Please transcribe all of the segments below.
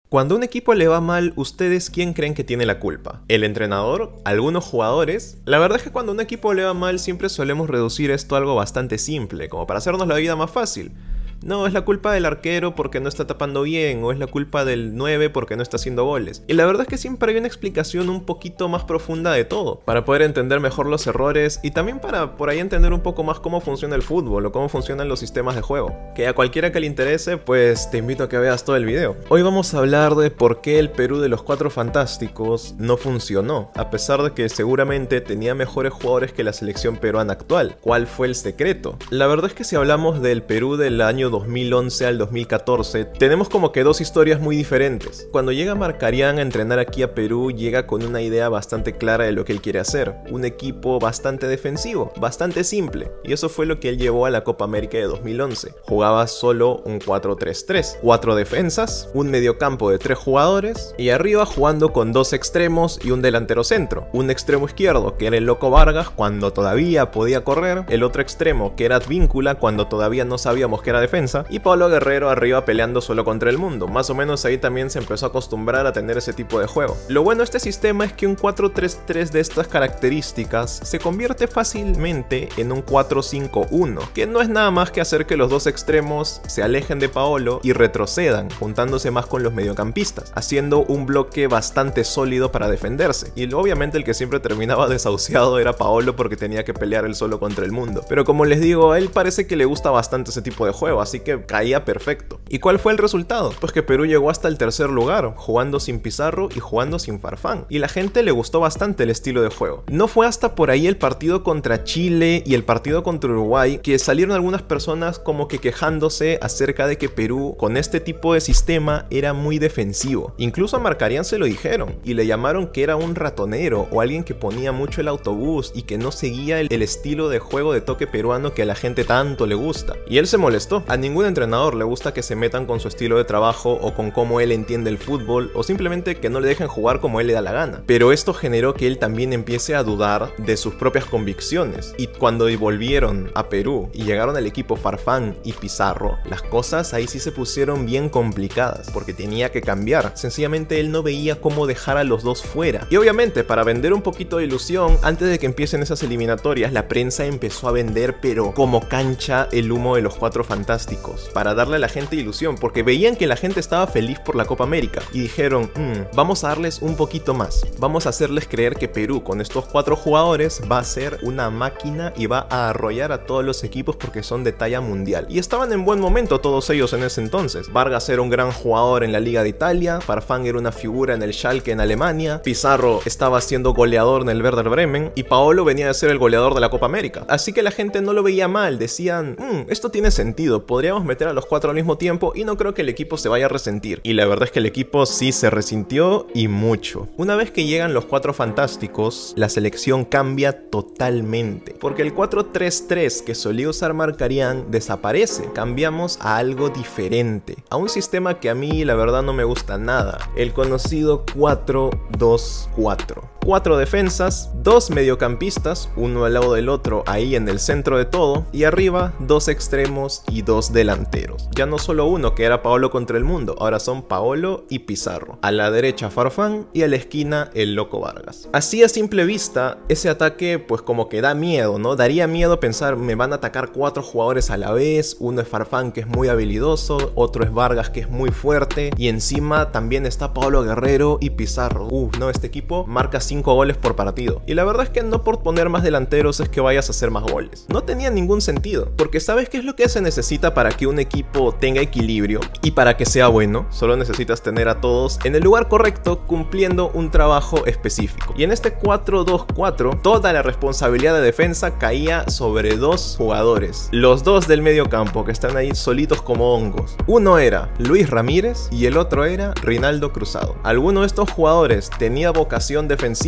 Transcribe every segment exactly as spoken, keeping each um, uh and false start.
Cuando a un equipo le va mal, ¿ustedes quién creen que tiene la culpa? ¿El entrenador? ¿Algunos jugadores? La verdad es que cuando a un equipo le va mal siempre solemos reducir esto a algo bastante simple, como para hacernos la vida más fácil. No, es la culpa del arquero porque no está tapando bien, o es la culpa del nueve porque no está haciendo goles. Y la verdad es que siempre hay una explicación un poquito más profunda de todo, para poder entender mejor los errores y también para por ahí entender un poco más cómo funciona el fútbol o cómo funcionan los sistemas de juego. Que a cualquiera que le interese, pues te invito a que veas todo el video. Hoy vamos a hablar de por qué el Perú de los Cuatro Fantásticos no funcionó, a pesar de que seguramente tenía mejores jugadores que la selección peruana actual. ¿Cuál fue el secreto? La verdad es que si hablamos del Perú del año dos mil once al dos mil catorce, tenemos como que dos historias muy diferentes. Cuando llega Marcarián a entrenar aquí a Perú, llega con una idea bastante clara de lo que él quiere hacer, un equipo bastante defensivo, bastante simple, y eso fue lo que él llevó a la Copa América de dos mil once. Jugaba solo un cuatro tres tres, cuatro defensas, un mediocampo de tres jugadores, y arriba jugando con dos extremos y un delantero centro, un extremo izquierdo que era el Loco Vargas cuando todavía podía correr, el otro extremo que era Advíncula cuando todavía no sabíamos que era defensa, y Paolo Guerrero arriba peleando solo contra el mundo. Más o menos ahí también se empezó a acostumbrar a tener ese tipo de juego. Lo bueno de este sistema es que un cuatro tres tres de estas características se convierte fácilmente en un cuatro cinco uno, que no es nada más que hacer que los dos extremos se alejen de Paolo y retrocedan, juntándose más con los mediocampistas, haciendo un bloque bastante sólido para defenderse. Y obviamente el que siempre terminaba desahuciado era Paolo porque tenía que pelear él solo contra el mundo. Pero como les digo, a él parece que le gusta bastante ese tipo de juego, así que caía perfecto. ¿Y cuál fue el resultado? Pues que Perú llegó hasta el tercer lugar, jugando sin Pizarro y jugando sin Farfán. Y la gente le gustó bastante el estilo de juego. No fue hasta por ahí el partido contra Chile y el partido contra Uruguay que salieron algunas personas como que quejándose acerca de que Perú con este tipo de sistema era muy defensivo. Incluso a Marcarián se lo dijeron y le llamaron que era un ratonero o alguien que ponía mucho el autobús y que no seguía el, el estilo de juego de toque peruano que a la gente tanto le gusta. Y él se molestó. A ningún entrenador le gusta que se metan con su estilo de trabajo o con cómo él entiende el fútbol o simplemente que no le dejen jugar como él le da la gana. Pero esto generó que él también empiece a dudar de sus propias convicciones. Y cuando volvieron a Perú y llegaron al equipo Farfán y Pizarro, las cosas ahí sí se pusieron bien complicadas porque tenía que cambiar. Sencillamente él no veía cómo dejar a los dos fuera. Y obviamente para vender un poquito de ilusión, antes de que empiecen esas eliminatorias, la prensa empezó a vender pero como cancha el humo de los Cuatro Fantásticos, para darle a la gente ilusión, porque veían que la gente estaba feliz por la Copa América y dijeron, mmm, vamos a darles un poquito más, vamos a hacerles creer que Perú con estos cuatro jugadores va a ser una máquina y va a arrollar a todos los equipos porque son de talla mundial. Y estaban en buen momento todos ellos en ese entonces. Vargas era un gran jugador en la Liga de Italia, Farfán era una figura en el Schalke en Alemania, Pizarro estaba siendo goleador en el Werder Bremen y Paolo venía a ser el goleador de la Copa América. Así que la gente no lo veía mal, decían, mmm, esto tiene sentido, podríamos meter a los cuatro al mismo tiempo y no creo que el equipo se vaya a resentir. Y la verdad es que el equipo sí se resintió y mucho. Una vez que llegan los Cuatro Fantásticos, la selección cambia totalmente, porque el cuatro tres tres que solía usar Marcarián desaparece. Cambiamos a algo diferente, a un sistema que a mí la verdad no me gusta nada, el conocido cuatro dos cuatro. Cuatro defensas, dos mediocampistas, uno al lado del otro ahí en el centro de todo, y arriba dos extremos y dos delanteros. Ya no solo uno que era Paolo contra el mundo, ahora son Paolo y Pizarro. A la derecha Farfán y a la esquina el Loco Vargas. Así a simple vista, ese ataque pues como que da miedo, ¿no? Daría miedo pensar, me van a atacar cuatro jugadores a la vez, uno es Farfán que es muy habilidoso, otro es Vargas que es muy fuerte, y encima también está Paolo Guerrero y Pizarro. Uf, no, este equipo marca cinco goles por partido. Y la verdad es que no por poner más delanteros es que vayas a hacer más goles. No tenía ningún sentido, porque ¿sabes qué es lo que se necesita para que un equipo tenga equilibrio? Y para que sea bueno, solo necesitas tener a todos en el lugar correcto cumpliendo un trabajo específico. Y en este cuatro dos cuatro, toda la responsabilidad de defensa caía sobre dos jugadores. Los dos del medio campo que están ahí solitos como hongos. Uno era Luis Ramírez y el otro era Rinaldo Cruzado. ¿Alguno de estos jugadores tenía vocación defensiva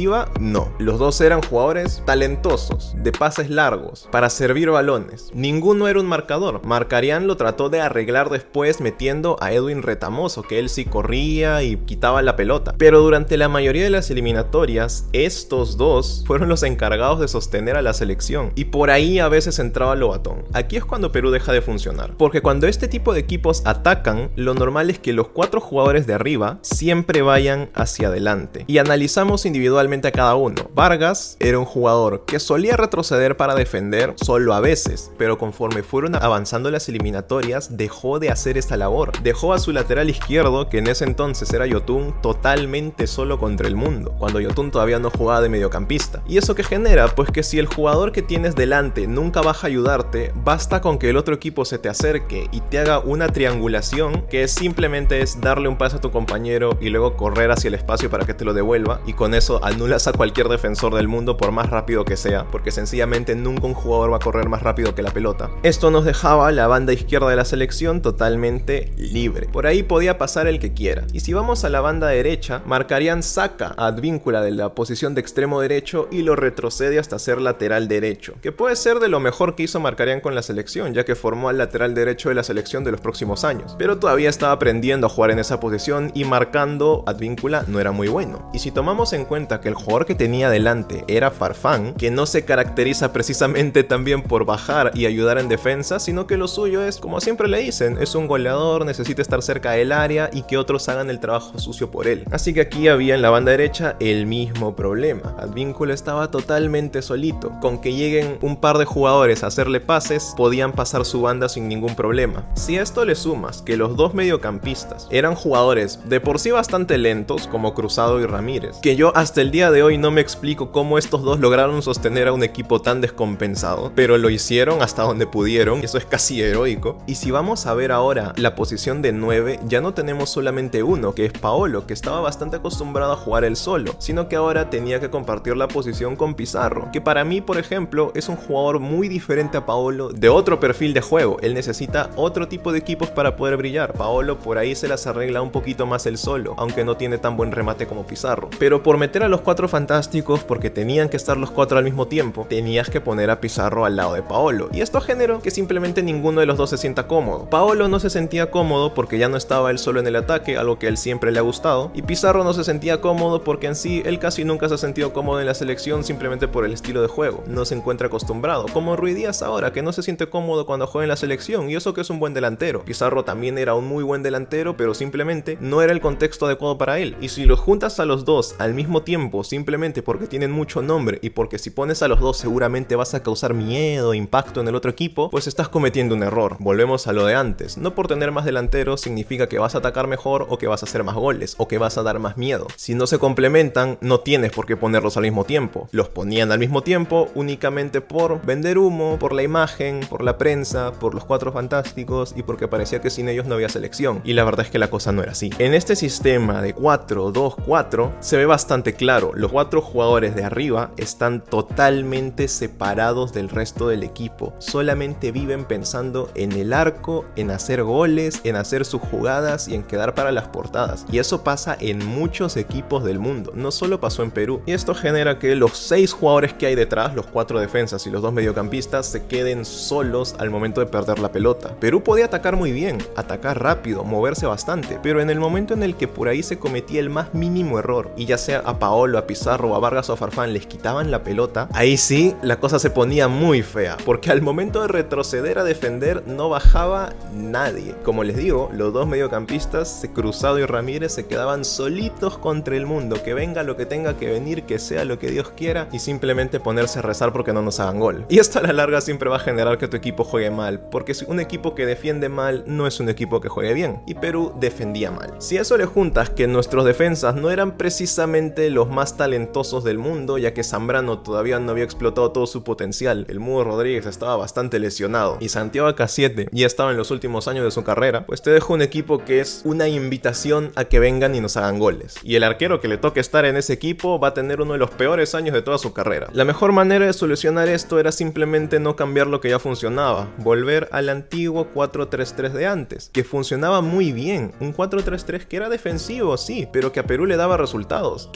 ofensiva, no. Los dos eran jugadores talentosos, de pases largos, para servir balones. Ninguno era un marcador. Markarián lo trató de arreglar después metiendo a Edwin Retamoso, que él sí corría y quitaba la pelota. Pero durante la mayoría de las eliminatorias, estos dos fueron los encargados de sostener a la selección. Y por ahí a veces entraba Lobatón. Aquí es cuando Perú deja de funcionar. Porque cuando este tipo de equipos atacan, lo normal es que los cuatro jugadores de arriba siempre vayan hacia adelante. Y analizamos individualmente a cada uno. Vargas era un jugador que solía retroceder para defender solo a veces, pero conforme fueron avanzando las eliminatorias, dejó de hacer esta labor. Dejó a su lateral izquierdo, que en ese entonces era Yotun, totalmente solo contra el mundo, cuando Yotun todavía no jugaba de mediocampista. ¿Y eso qué genera? Pues que si el jugador que tienes delante nunca baja a ayudarte, basta con que el otro equipo se te acerque y te haga una triangulación, que simplemente es darle un pase a tu compañero y luego correr hacia el espacio para que te lo devuelva, y con eso anulas a cualquier defensor del mundo por más rápido que sea, porque sencillamente nunca un jugador va a correr más rápido que la pelota. Esto nos dejaba la banda izquierda de la selección totalmente libre. Por ahí podía pasar el que quiera. Y si vamos a la banda derecha, Markarián saca a Advíncula de la posición de extremo derecho y lo retrocede hasta ser lateral derecho, que puede ser de lo mejor que hizo Markarián con la selección, ya que formó al lateral derecho de la selección de los próximos años. Pero todavía estaba aprendiendo a jugar en esa posición y marcando Advíncula no era muy bueno. Y si tomamos en cuenta que el jugador que tenía delante era Farfán, que no se caracteriza precisamente también por bajar y ayudar en defensa, sino que lo suyo es, como siempre le dicen, es un goleador, necesita estar cerca del área y que otros hagan el trabajo sucio por él. Así que aquí había en la banda derecha el mismo problema. Advíncula estaba totalmente solito. Con que lleguen un par de jugadores a hacerle pases, podían pasar su banda sin ningún problema. Si a esto le sumas que los dos mediocampistas eran jugadores de por sí bastante lentos, como Cruzado y Ramírez, que yo hasta el día de hoy no me explico cómo estos dos lograron sostener a un equipo tan descompensado, pero lo hicieron hasta donde pudieron, eso es casi heroico. Y si vamos a ver ahora la posición de nueve, ya no tenemos solamente uno, que es Paolo, que estaba bastante acostumbrado a jugar él solo, sino que ahora tenía que compartir la posición con Pizarro, que para mí, por ejemplo, es un jugador muy diferente a Paolo, de otro perfil de juego. Él necesita otro tipo de equipos para poder brillar. Paolo por ahí se las arregla un poquito más él solo, aunque no tiene tan buen remate como Pizarro. Pero por meter a los cuatro fantásticos, porque tenían que estar los cuatro al mismo tiempo, tenías que poner a Pizarro al lado de Paolo, y esto generó que simplemente ninguno de los dos se sienta cómodo. Paolo no se sentía cómodo porque ya no estaba él solo en el ataque, algo que a él siempre le ha gustado, y Pizarro no se sentía cómodo porque en sí él casi nunca se ha sentido cómodo en la selección, simplemente por el estilo de juego, no se encuentra acostumbrado, como Ruiz Díaz ahora, que no se siente cómodo cuando juega en la selección, y eso que es un buen delantero. Pizarro también era un muy buen delantero, pero simplemente no era el contexto adecuado para él. Y si los juntas a los dos al mismo tiempo, simplemente porque tienen mucho nombre y porque si pones a los dos seguramente vas a causar miedo, impacto en el otro equipo, pues estás cometiendo un error. Volvemos a lo de antes, no por tener más delanteros significa que vas a atacar mejor o que vas a hacer más goles o que vas a dar más miedo. Si no se complementan, no tienes por qué ponerlos al mismo tiempo. Los ponían al mismo tiempo únicamente por vender humo, por la imagen, por la prensa, por los cuatro fantásticos y porque parecía que sin ellos no había selección. Y la verdad es que la cosa no era así. En este sistema de cuatro dos cuatro se ve bastante claro. Los cuatro jugadores de arriba están totalmente separados del resto del equipo. Solamente viven pensando en el arco, en hacer goles, en hacer sus jugadas y en quedar para las portadas. Y eso pasa en muchos equipos del mundo, no solo pasó en Perú. Y esto genera que los seis jugadores que hay detrás, los cuatro defensas y los dos mediocampistas, se queden solos al momento de perder la pelota. Perú podía atacar muy bien, atacar rápido, moverse bastante, pero en el momento en el que por ahí se cometía el más mínimo error, y ya sea a Paolo, a Pizarro, a Vargas o a Farfán les quitaban la pelota, ahí sí la cosa se ponía muy fea, porque al momento de retroceder a defender no bajaba nadie. Como les digo, los dos mediocampistas, Cruzado y Ramírez, se quedaban solitos contra el mundo, que venga lo que tenga que venir, que sea lo que Dios quiera, y simplemente ponerse a rezar porque no nos hagan gol. Y esto a la larga siempre va a generar que tu equipo juegue mal, porque un equipo que defiende mal no es un equipo que juegue bien, y Perú defendía mal. Si a eso le juntas que nuestros defensas no eran precisamente los más talentosos del mundo, ya que Zambrano todavía no había explotado todo su potencial, el Mudo Rodríguez estaba bastante lesionado, y Santiago Acasiete ya estaba en los últimos años de su carrera, pues te dejo un equipo que es una invitación a que vengan y nos hagan goles. Y el arquero que le toque estar en ese equipo va a tener uno de los peores años de toda su carrera. La mejor manera de solucionar esto era simplemente no cambiar lo que ya funcionaba, volver al antiguo cuatro tres tres de antes, que funcionaba muy bien, un cuatro tres tres que era defensivo, sí, pero que a Perú le daba resultados, que al momento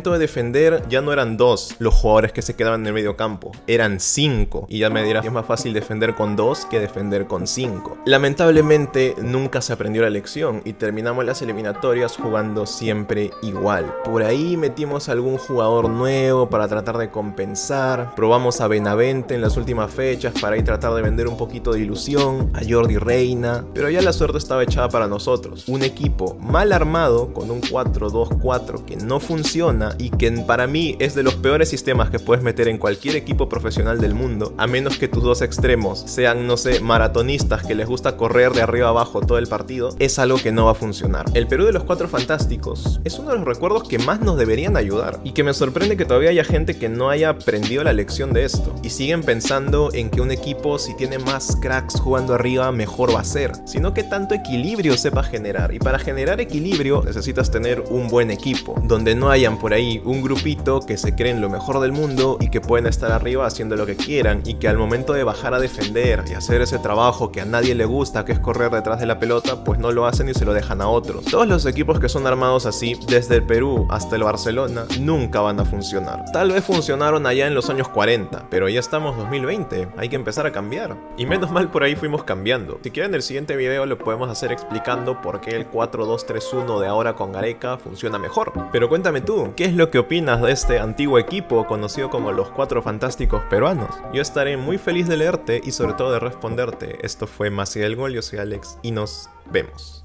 momento de defender ya no eran dos los jugadores que se quedaban en el medio campo, eran cinco. Y ya me dirás que es más fácil defender con dos que defender con cinco. Lamentablemente nunca se aprendió la lección y terminamos las eliminatorias jugando siempre igual. Por ahí metimos a algún jugador nuevo para tratar de compensar. Probamos a Benavente en las últimas fechas para ahí tratar de vender un poquito de ilusión, a Jordi Reina, pero ya la suerte estaba echada para nosotros. Un equipo mal armado con un cuatro dos cuatro que no funciona y que para mí es de los peores sistemas que puedes meter en cualquier equipo profesional del mundo, a menos que tus dos extremos sean, no sé, maratonistas que les gusta correr de arriba a abajo todo el partido. Es algo que no va a funcionar. El Perú de los Cuatro Fantásticos es uno de los recuerdos que más nos deberían ayudar, y que me sorprende que todavía haya gente que no haya aprendido la lección de esto y siguen pensando en que un equipo, si tiene más cracks jugando arriba, mejor va a ser, sino que tanto equilibrio sepa generar. Y para generar equilibrio necesitas tener un buen equipo, donde no hayan por ahí un grupito que se creen lo mejor del mundo y que pueden estar arriba haciendo lo que quieran, y que al momento de bajar a defender y hacer ese trabajo que a nadie le gusta, que es correr detrás de la pelota, pues no lo hacen y se lo dejan a otros. Todos los equipos que son armados así, desde el Perú hasta el Barcelona, nunca van a funcionar. Tal vez funcionaron allá en los años cuarenta, pero ya estamos dos mil veinte, hay que empezar a cambiar. Y menos mal por ahí fuimos cambiando. Si quieren, el siguiente video lo podemos hacer explicando por qué el cuatro dos tres uno de ahora con Gareca funciona mejor. Pero cuéntame tú, ¿qué es lo que opinas de este antiguo equipo conocido como los Cuatro Fantásticos peruanos? Yo estaré muy feliz de leerte y sobre todo de responderte. Esto fue Más allá del gol, yo soy Alex y nos vemos.